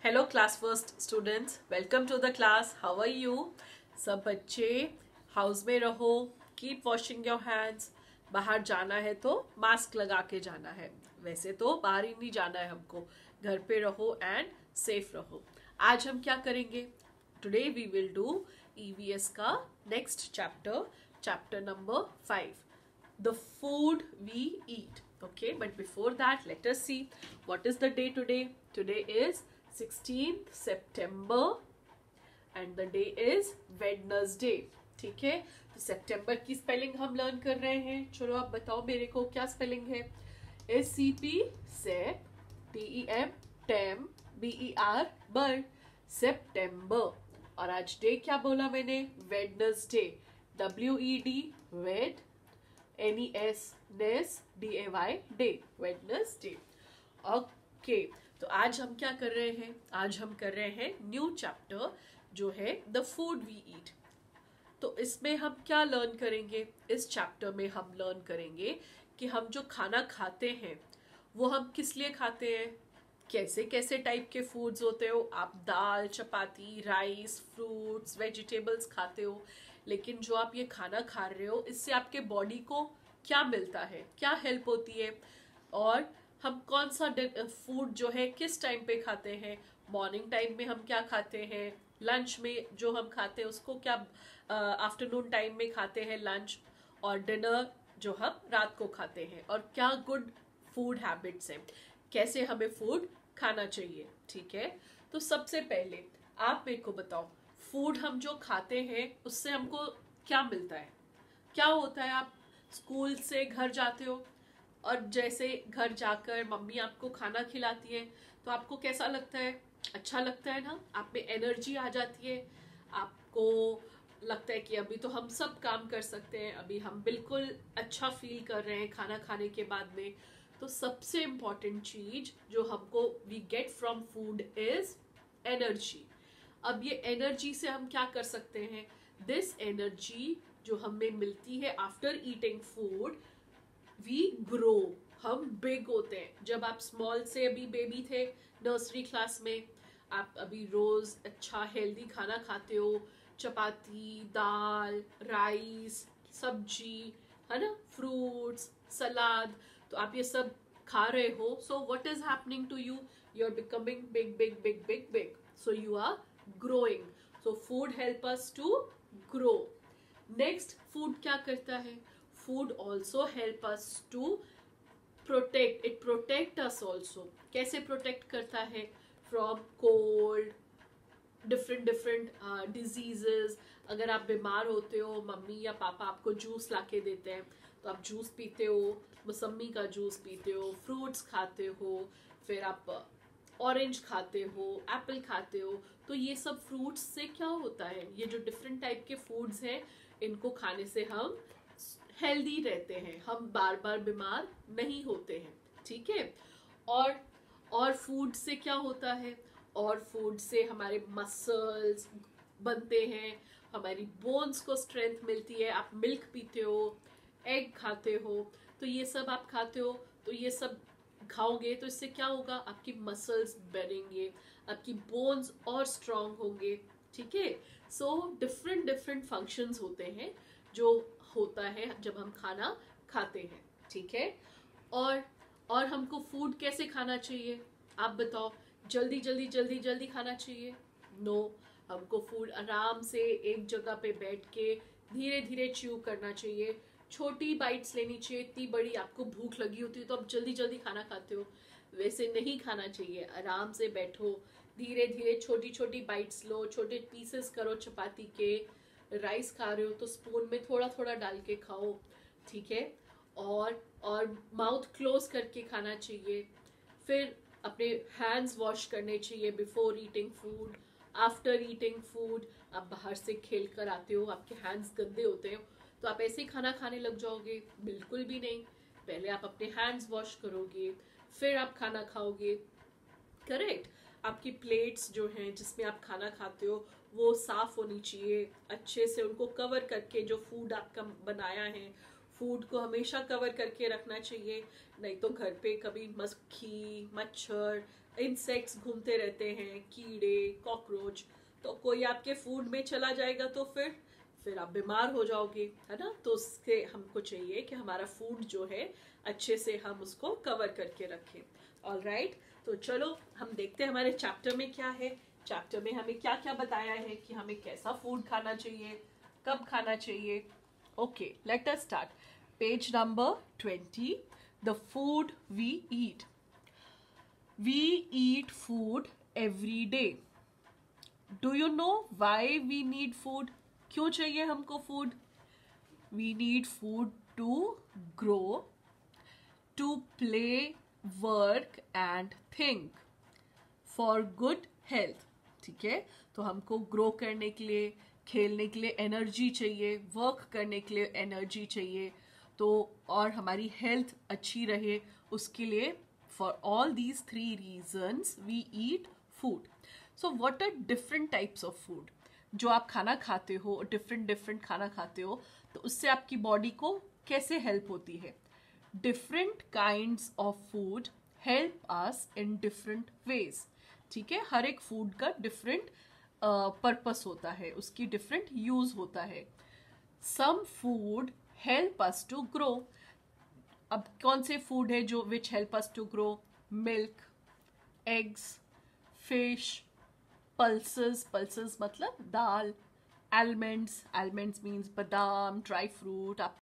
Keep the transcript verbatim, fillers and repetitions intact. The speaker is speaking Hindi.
Hello class first students, welcome to the class. How are you? सब बच्चे हाउस में रहो, कीप वॉशिंग योर हैंड्स। बाहर जाना है तो मास्क लगा के जाना है, वैसे तो बाहर ही नहीं जाना है हमको, घर पे रहो एंड सेफ रहो। आज हम क्या करेंगे? Today we will do EVS का next chapter, chapter number five, the food we eat. Okay, but before that let us see what is the day today. Today is sixteenth September and the day is Wednesday. ठीक है, तो सितंबर की स्पेलिंग हम लर्न कर रहे हैं। चलो आप बताओ मेरे को क्या स्पेलिंग है। S C P sep, T E M tem, B E R ber, September. और आज डे क्या बोला मैंने? Wednesday, W E D wed, N E S nes, D A Y day, Wednesday. Okay, तो आज हम क्या कर रहे हैं? आज हम कर रहे हैं न्यू चैप्टर जो है द फूड वी ईट। तो इसमें हम क्या लर्न करेंगे? इस चैप्टर में हम लर्न करेंगे कि हम जो खाना खाते हैं वो हम किस लिए खाते हैं, कैसे कैसे टाइप के फूड्स होते हो। आप दाल, चपाती, राइस, फ्रूट्स, वेजिटेबल्स खाते हो, लेकिन जो आप ये खाना खा रहे हो इससे आपके बॉडी को क्या मिलता है, क्या हेल्प होती है, और हम कौन सा फूड जो है किस टाइम पे खाते हैं। मॉर्निंग टाइम में हम क्या खाते हैं, लंच में जो हम खाते हैं उसको क्या आफ्टरनून टाइम में खाते हैं लंच, और डिनर जो हम रात को खाते हैं, और क्या गुड फूड हैबिट्स हैं, कैसे हमें फूड खाना चाहिए। ठीक है, तो सबसे पहले आप मेरे को बताओ, फूड हम जो खाते हैं उससे हमको क्या मिलता है, क्या होता है। आप स्कूल से घर जाते हो और जैसे घर जाकर मम्मी आपको खाना खिलाती है तो आपको कैसा लगता है? अच्छा लगता है ना, आप में एनर्जी आ जाती है, आपको लगता है कि अभी तो हम सब काम कर सकते हैं, अभी हम बिल्कुल अच्छा फील कर रहे हैं खाना खाने के बाद में। तो सबसे इम्पॉर्टेंट चीज जो हमको we get from food is energy. अब ये एनर्जी से हम क्या कर सकते हैं? दिस एनर्जी जो हमें मिलती है after eating food, we grow, हम बिग होते हैं। जब आप स्मॉल से अभी बेबी थे, नर्सरी क्लास में, आप अभी रोज अच्छा हेल्दी खाना खाते हो, चपाती, दाल, राइस, सब्जी, है ना, फ्रूट्स, सलाद, तो आप ये सब खा रहे हो। So what is happening to you? You are becoming big big big big big, so you are growing. So food help us to grow. Next, food क्या करता है? Food also help us to protect. It protect us also. कैसे protect करता है? From cold, different different uh, diseases. अगर आप बीमार होते हो, मम्मी या पापा आपको जूस लाके देते हैं तो आप जूस पीते हो, मौसमी का जूस पीते हो, फ्रूट्स खाते हो, फिर आप ऑरेंज खाते हो, एप्पल खाते हो। तो ये सब फ्रूट्स से क्या होता है, ये जो डिफरेंट टाइप के फूड्स हैं इनको खाने से हम हेल्दी रहते हैं, हम बार बार बीमार नहीं होते हैं। ठीक है, और और फूड से क्या होता है? और फूड से हमारे मसल्स बनते हैं, हमारी बोन्स को स्ट्रेंथ मिलती है। आप मिल्क पीते हो, एग खाते हो, तो ये सब आप खाते हो, तो ये सब खाओगे तो इससे क्या होगा? आपकी मसल्स बढ़ेंगे, आपकी बोन्स और स्ट्रांग होंगे। ठीक है, सो डिफरेंट डिफरेंट फंक्शंस होते हैं जो होता है जब हम खाना खाते हैं। ठीक है, और और हमको फूड कैसे खाना चाहिए? आप बताओ। जल्दी जल्दी जल्दी जल्दी खाना चाहिए? नो, हमको फूड आराम से एक जगह पे बैठ के धीरे धीरे च्यू करना चाहिए। छोटी बाइट्स लेनी चाहिए। इतनी बड़ी आपको भूख लगी होती है तो आप जल्दी जल्दी खाना खाते हो, वैसे नहीं खाना चाहिए। आराम से बैठो, धीरे धीरे छोटी छोटी बाइट्स लो, छोटे पीसेस करो चपाती के। राइस खा रहे हो तो स्पून में थोड़ा थोड़ा डाल के खाओ। ठीक है, और और माउथ क्लोज करके खाना चाहिए। फिर अपने हैंड्स वॉश करने चाहिए before eating food, after eating food. आप बाहर से खेल कर आते हो, आपके हैंड्स गंदे होते हैं तो आप ऐसे ही खाना खाने लग जाओगे? बिल्कुल भी नहीं। पहले आप अपने हैंड्स वॉश करोगे, फिर आप खाना खाओगे। करेक्ट, आपकी प्लेट्स जो हैं जिसमें आप खाना खाते हो वो साफ होनी चाहिए, अच्छे से उनको कवर करके। जो फूड आपका बनाया है, फूड को हमेशा कवर करके रखना चाहिए, नहीं तो घर पे कभी मक्खी, मच्छर, इंसेक्ट्स घूमते रहते हैं, कीड़े, कॉकरोच, तो कोई आपके फूड में चला जाएगा तो फिर फिर आप बीमार हो जाओगे, है ना। तो उससे हमको चाहिए कि हमारा फूड जो है अच्छे से हम उसको कवर करके रखें। ऑल राइट, तो चलो हम देखते हैं हमारे चैप्टर में क्या है। चैप्टर में हमें क्या क्या बताया है कि हमें कैसा फूड खाना चाहिए, कब खाना चाहिए। Okay, let us start. Page number twenty, the food we eat. We eat food every day. Do you know why we need food? क्यों चाहिए हमको food? We need food to grow, to play, work and think, for good health. ठीक है, तो हमको ग्रो करने के लिए, खेलने के लिए एनर्जी चाहिए, वर्क करने के लिए एनर्जी चाहिए, तो और हमारी हेल्थ अच्छी रहे उसके लिए, for all these three reasons we eat food. So what are different types of food? जो आप खाना खाते हो, डिफरेंट डिफरेंट खाना खाते हो, तो उससे आपकी बॉडी को कैसे हेल्प होती है? Different kinds of food help us in different ways. ठीक है, हर एक फूड का डिफरेंट पर्पस होता है, उसकी डिफरेंट यूज होता है। Some food help us to grow. अब कौन से फूड है जो which help us to grow? Milk, eggs, fish, pulses, pulses मतलब दाल, almonds, almonds means badam, dry fruit, आप